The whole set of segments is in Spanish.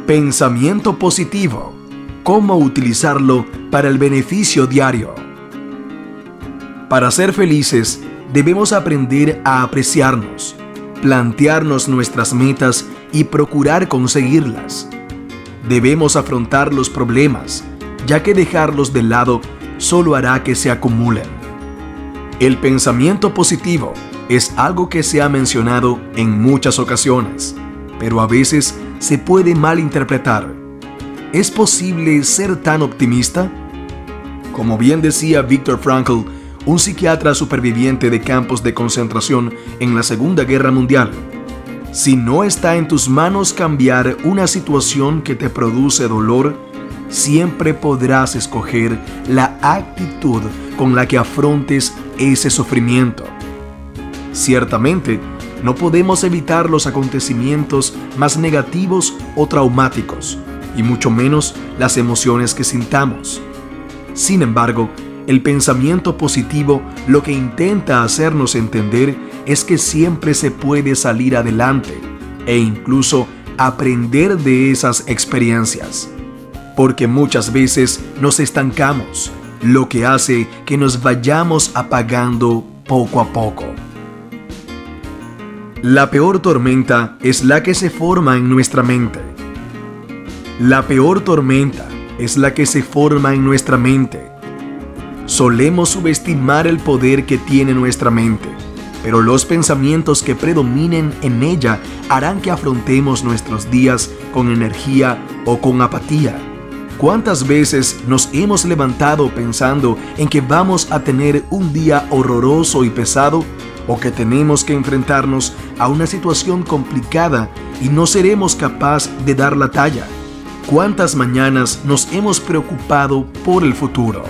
Pensamiento positivo. ¿Cómo utilizarlo para el beneficio diario? Para ser felices, debemos aprender a apreciarnos, plantearnos nuestras metas y procurar conseguirlas. Debemos afrontar los problemas, ya que dejarlos de lado solo hará que se acumulen. El pensamiento positivo es algo que se ha mencionado en muchas ocasiones, pero a veces se puede malinterpretar. ¿Es posible ser tan optimista? Como bien decía Viktor Frankl, un psiquiatra superviviente de campos de concentración en la Segunda Guerra Mundial, si no está en tus manos cambiar una situación que te produce dolor, siempre podrás escoger la actitud con la que afrontes ese sufrimiento. Ciertamente, no podemos evitar los acontecimientos más negativos o traumáticos, y mucho menos las emociones que sintamos. Sin embargo, el pensamiento positivo lo que intenta hacernos entender es que siempre se puede salir adelante e incluso aprender de esas experiencias. Porque muchas veces nos estancamos, lo que hace que nos vayamos apagando poco a poco. La peor tormenta es la que se forma en nuestra mente. La peor tormenta es la que se forma en nuestra mente. Solemos subestimar el poder que tiene nuestra mente, pero los pensamientos que predominen en ella harán que afrontemos nuestros días con energía o con apatía. ¿Cuántas veces nos hemos levantado pensando en que vamos a tener un día horroroso y pesado, o que tenemos que enfrentarnos a una situación complicada y no seremos capaces de dar la talla? ¿Cuántas mañanas nos hemos preocupado por el futuro?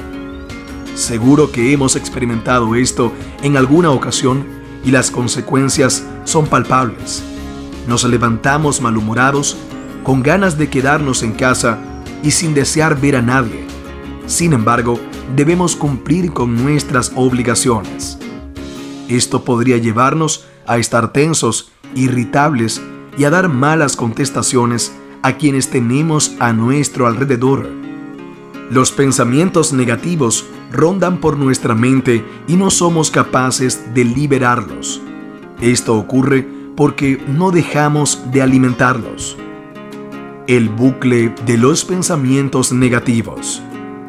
Seguro que hemos experimentado esto en alguna ocasión y las consecuencias son palpables. Nos levantamos malhumorados, con ganas de quedarnos en casa y sin desear ver a nadie. Sin embargo, debemos cumplir con nuestras obligaciones. Esto podría llevarnos a estar tensos, irritables y a dar malas contestaciones a quienes tenemos a nuestro alrededor. Los pensamientos negativos rondan por nuestra mente y no somos capaces de liberarlos. Esto ocurre porque no dejamos de alimentarlos. El bucle de los pensamientos negativos.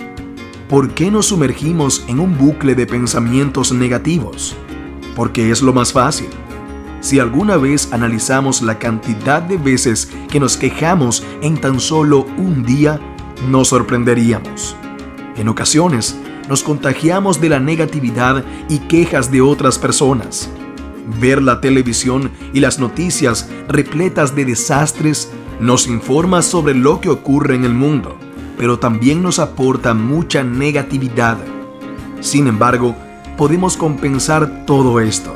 ¿Por qué nos sumergimos en un bucle de pensamientos negativos? Porque es lo más fácil. Si alguna vez analizamos la cantidad de veces que nos quejamos en tan solo un día, nos sorprenderíamos. En ocasiones, nos contagiamos de la negatividad y quejas de otras personas. Ver la televisión y las noticias repletas de desastres nos informa sobre lo que ocurre en el mundo, pero también nos aporta mucha negatividad. Sin embargo, podemos compensar todo esto.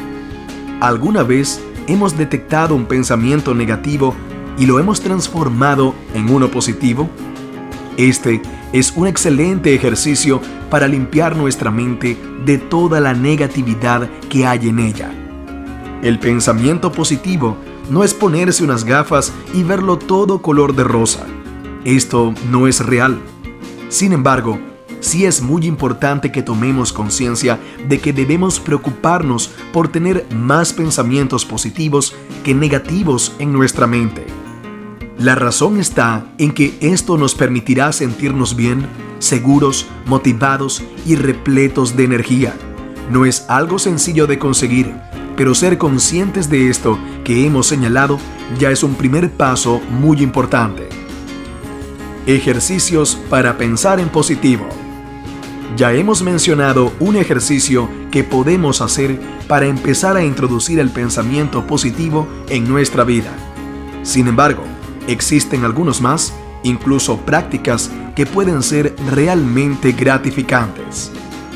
¿Alguna vez hemos detectado un pensamiento negativo y lo hemos transformado en uno positivo? Este es un excelente ejercicio para limpiar nuestra mente de toda la negatividad que hay en ella. El pensamiento positivo no es ponerse unas gafas y verlo todo color de rosa. Esto no es real. Sin embargo, sí es muy importante que tomemos conciencia de que debemos preocuparnos por tener más pensamientos positivos que negativos en nuestra mente. La razón está en que esto nos permitirá sentirnos bien, seguros, motivados y repletos de energía. No es algo sencillo de conseguir, pero ser conscientes de esto que hemos señalado ya es un primer paso muy importante. Ejercicios para pensar en positivo. Ya hemos mencionado un ejercicio que podemos hacer para empezar a introducir el pensamiento positivo en nuestra vida. Sin embargo, existen algunos más, incluso prácticas, que pueden ser realmente gratificantes.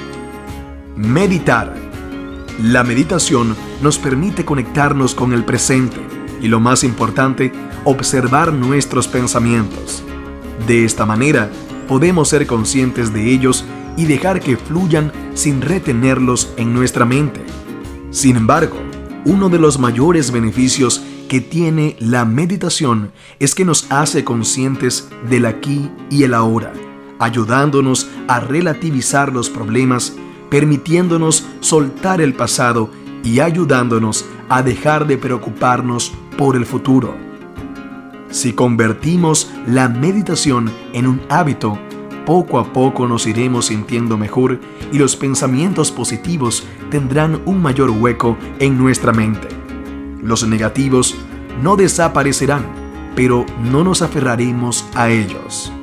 Meditar. La meditación nos permite conectarnos con el presente y, lo más importante, observar nuestros pensamientos. De esta manera, podemos ser conscientes de ellos y dejar que fluyan sin retenerlos en nuestra mente. Sin embargo, uno de los mayores beneficios que tiene la meditación es que nos hace conscientes del aquí y el ahora, ayudándonos a relativizar los problemas, permitiéndonos soltar el pasado y ayudándonos a dejar de preocuparnos por el futuro. Si convertimos la meditación en un hábito, poco a poco nos iremos sintiendo mejor y los pensamientos positivos tendrán un mayor hueco en nuestra mente. Los negativos no desaparecerán, pero no nos aferraremos a ellos.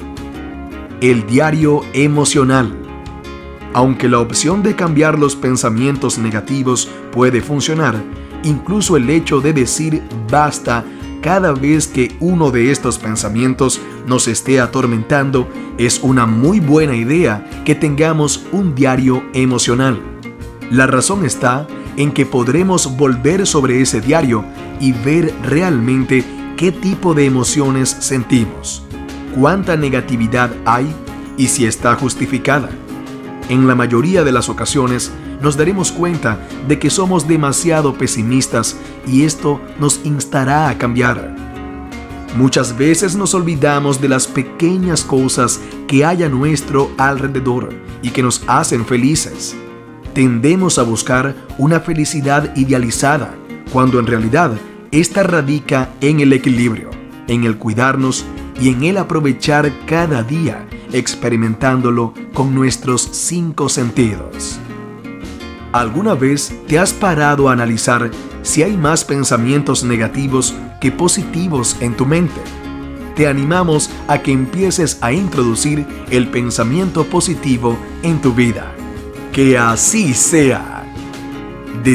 El diario emocional. Aunque la opción de cambiar los pensamientos negativos puede funcionar, incluso el hecho de decir basta cada vez que uno de estos pensamientos nos esté atormentando, es una muy buena idea que tengamos un diario emocional. La razón está en que podremos volver sobre ese diario y ver realmente qué tipo de emociones sentimos, cuánta negatividad hay y si está justificada. En la mayoría de las ocasiones nos daremos cuenta de que somos demasiado pesimistas y esto nos instará a cambiar. Muchas veces nos olvidamos de las pequeñas cosas que hay a nuestro alrededor y que nos hacen felices. Tendemos a buscar una felicidad idealizada, cuando en realidad esta radica en el equilibrio, en el cuidarnos y en el aprovechar cada día, experimentándolo con nuestros 5 sentidos. ¿Alguna vez te has parado a analizar si hay más pensamientos negativos que positivos en tu mente? Te animamos a que empieces a introducir el pensamiento positivo en tu vida. ¡Que así sea! De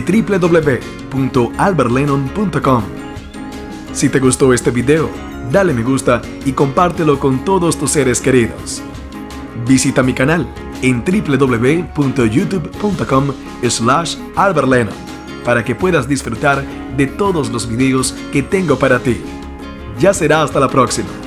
www.albertlennon.com. Si te gustó este video, dale me gusta y compártelo con todos tus seres queridos. Visita mi canal en www.youtube.com/albertlennon para que puedas disfrutar de todos los videos que tengo para ti. Ya será hasta la próxima.